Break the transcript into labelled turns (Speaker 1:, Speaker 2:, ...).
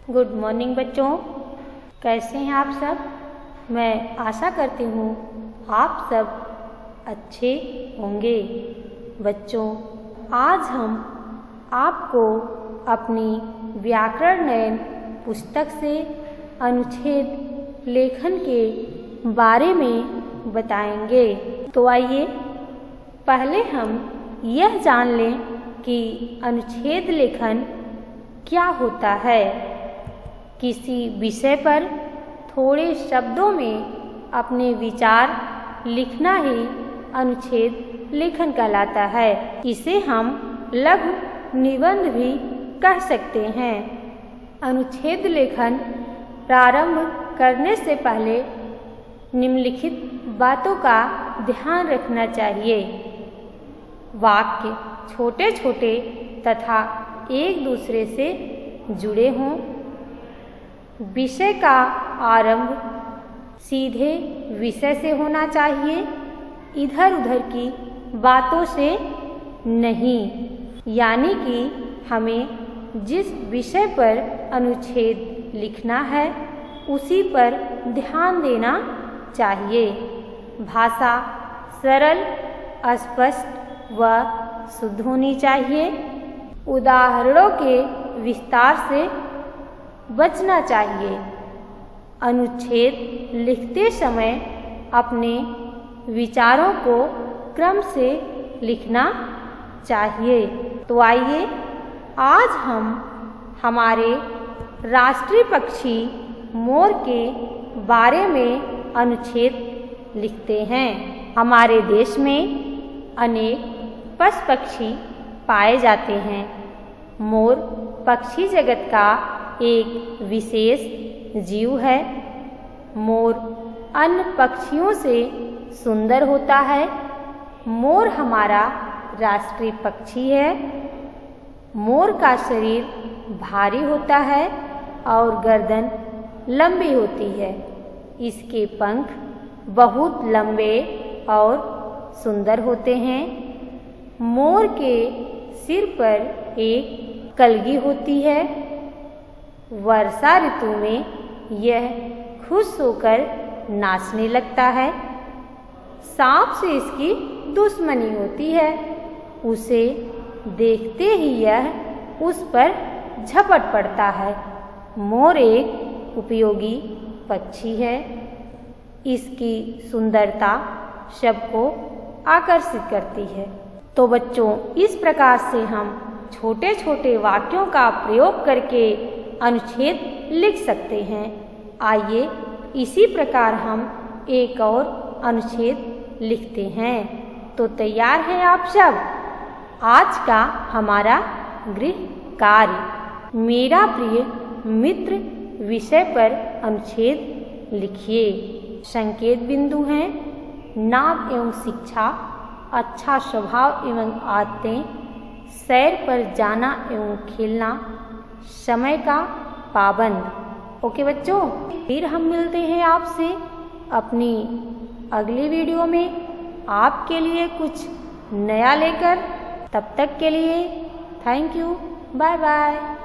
Speaker 1: Good morning बच्चों, कैसे हैं आप सब। मैं आशा करती हूँ आप सब अच्छे होंगे। बच्चों, आज हम आपको अपनी व्याकरण नयन पुस्तक से अनुच्छेद लेखन के बारे में बताएंगे। तो आइए पहले हम यह जान लें कि अनुच्छेद लेखन क्या होता है। किसी विषय पर थोड़े शब्दों में अपने विचार लिखना ही अनुच्छेद लेखन कहलाता है। इसे हम लघु निबंध भी कह सकते हैं। अनुच्छेद लेखन प्रारंभ करने से पहले निम्नलिखित बातों का ध्यान रखना चाहिए। वाक्य छोटे छोटे तथा एक दूसरे से जुड़े हों। विषय का आरंभ सीधे विषय से होना चाहिए, इधर उधर की बातों से नहीं। यानी कि हमें जिस विषय पर अनुच्छेद लिखना है उसी पर ध्यान देना चाहिए। भाषा सरल, स्पष्ट व शुद्ध होनी चाहिए। उदाहरणों के विस्तार से बचना चाहिए। अनुच्छेद लिखते समय अपने विचारों को क्रम से लिखना चाहिए। तो आइए आज हम हमारे राष्ट्रीय पक्षी मोर के बारे में अनुच्छेद लिखते हैं। हमारे देश में अनेक पशु पक्षी पाए जाते हैं। मोर पक्षी जगत का एक विशेष जीव है। मोर अन्य पक्षियों से सुंदर होता है। मोर हमारा राष्ट्रीय पक्षी है। मोर का शरीर भारी होता है और गर्दन लंबी होती है। इसके पंख बहुत लंबे और सुंदर होते हैं। मोर के सिर पर एक कलगी होती है। वर्षा ऋतु में यह खुश होकर नाचने लगता है। सांप से इसकी दुश्मनी होती है। उसे देखते ही यह उस पर झपट पड़ता है। मोर एक उपयोगी पक्षी है। इसकी सुंदरता सबको आकर्षित करती है। तो बच्चों, इस प्रकार से हम छोटे छोटे वाक्यों का प्रयोग करके अनुच्छेद लिख सकते हैं। आइए इसी प्रकार हम एक और अनुच्छेद लिखते हैं। तो तैयार हैं आप सब। आज का हमारा गृह कार्य, मेरा प्रिय मित्र विषय पर अनुच्छेद लिखिए। संकेत बिंदु हैं नाम एवं शिक्षा, अच्छा स्वभाव एवं आदतें, सैर पर जाना एवं खेलना, समय का पाबंद। ओके बच्चों, फिर हम मिलते हैं आपसे अपनी अगली वीडियो में आपके लिए कुछ नया लेकर। तब तक के लिए थैंक यू, बाय बाय।